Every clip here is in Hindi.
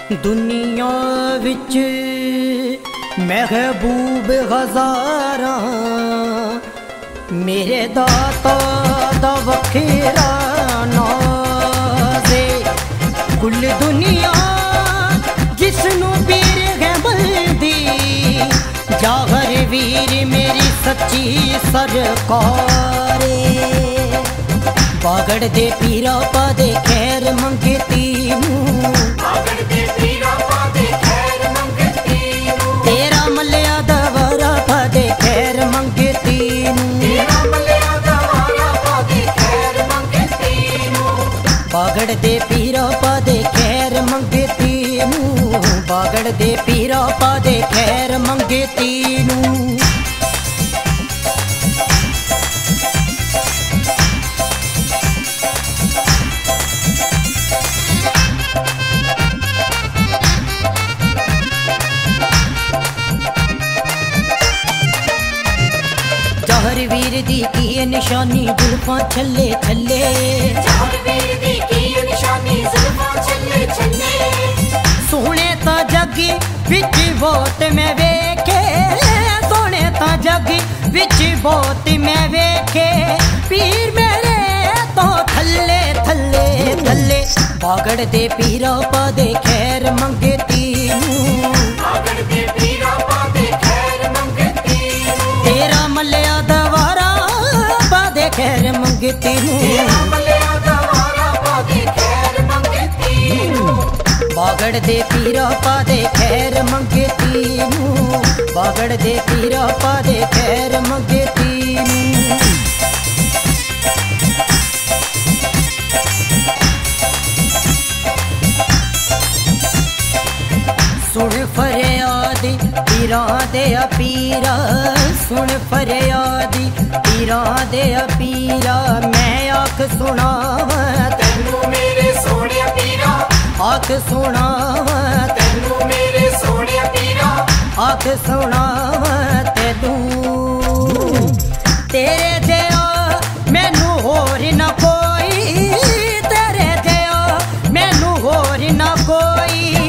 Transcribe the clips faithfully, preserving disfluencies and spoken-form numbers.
दुनिया विच महबूब हज़ारा मेरे दाता दा वखेरा नाज़े कुल दुनिया जिसनू पीर है बल्दी जागर वीर मेरी सच्ची सरकारे बागड़ दे पीरा पा दे खैर मंगे तीनू बागड़ दे पीरा पा दे खैर मंगे तीनू तेरा मलिया दवारा पा दे खैर मंगे तीनू तेरा मलिया दवारा पा दे खैर मंगे तीनू बागड़ दे पीरा पा दे खैर मंगे तीनू बागड़ दे पीरा पा दे खैर मंगे तीनू जहर वीर दी की निशानी जुल्फां छल्ले छल्ले जहर वीर दी की निशानी जुल्फां छल्ले छल्ले सोने ता जगी विच बहुत मैं वेखे सोने ता जगी विच बहुत मैं वेखे पीर मेरे तो थल्ले थल्ले थल्ले बागड़ दे पीरा पा दे खैर मंगे तीनू बागड़ दे पीरा पा दे खैर मंगे तीनू तेरा मलिया दवारा पा दे खैर मंगे तीनू तेरा मलिया दवारा पा दे खैर मंगे तीनू बागड़ दे पीरा पा दे खैर मंगे तीनू बागड़ दे पीरा पा दे खैर मंगे तीनू सुन फरियादी पीरा दे पीरा सुन फरियादी पीरा दे पीरा मैं आख सुनावा तैनू मेरे सोने पीरा आख सुनावा तैनू मेरे सोने पीरा आख सुनावा तैनू तेरे जया मैनू होर न कोई तेरे जया मैनू होर न कोई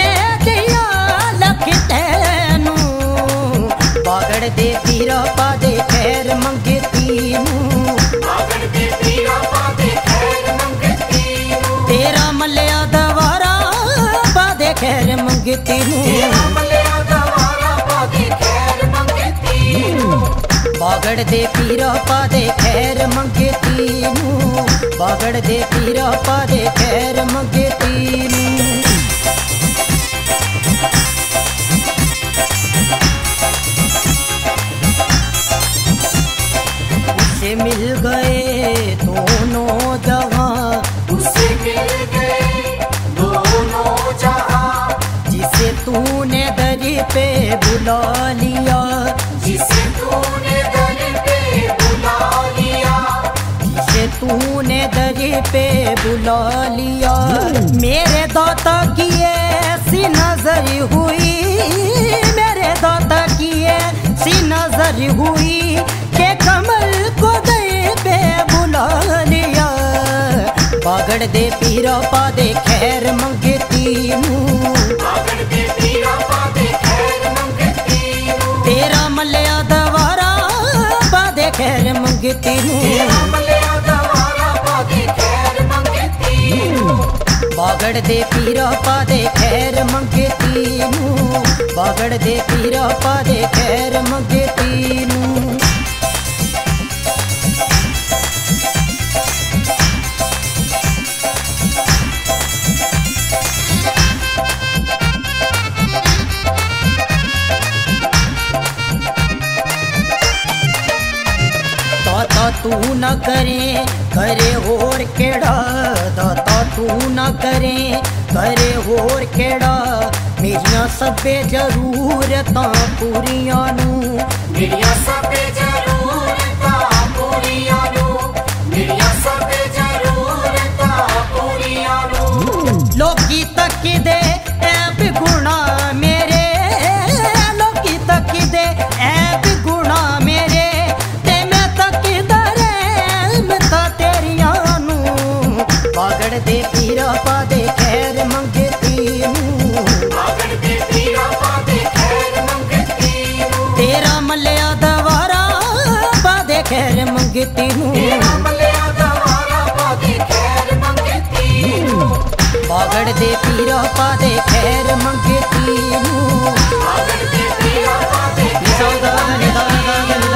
बागड़ दे पीरा पा दे खैर मंगे तीनू बागड़ दे पीरा पा दे खैर मंगे तीनू तेरा मलिया दवारा पा दे खैर मंगे तीनू तेरा मलिया दवारा पा दे खैर मंगे तीनू बागड़ दे पीरा पा दे खैर मंगे तीनू बागड़ दे पीरा पा दे खैर मंगे तीनू मिल गए दोनों जहां उसे मिल गए दोनों जहां जिसे तूने दर पे बुला लिया जिसे तूने दर पे बुला लिया जिसे तूने दर पे बुला लिया मेरे दाता की ऐसी नजर हुई मेरे दाता की ऐसी नजर हुई के कमल को दे पे बुला लिया बागड़ दे पीरा पा दे खैर मंगे तीनू बागड़ दे पीरा पा दे खैर मंगे तीनू तेरा मलिया दवारा पा दे खैर मंगे तीनू तेरा मलिया दवारा पा दे खैर मंगे तीनू बागड़ दे पीरा पा दे खैर मंगे तीनू बागड़ दे पीरा पा दे खैर मंगे तीनू तू न करे करे होर केड़ा दाता तू न करे करे होर केड़ा मेरिया सबे जरूरतां पूरियां नू मेरिया सबे जरूरतां पूरियां नू मेरिया सबे जरूरतां पूरियां नू लोकी तक दे ऐब गुणा मेरे लोकी तक दे ऐब गुणा मेरे ते मैं तक दे पीरा पा दे खैर मंगे तीनू खैर मंगती नू बागड़ दे पीरा पा दे खैर मंगती नू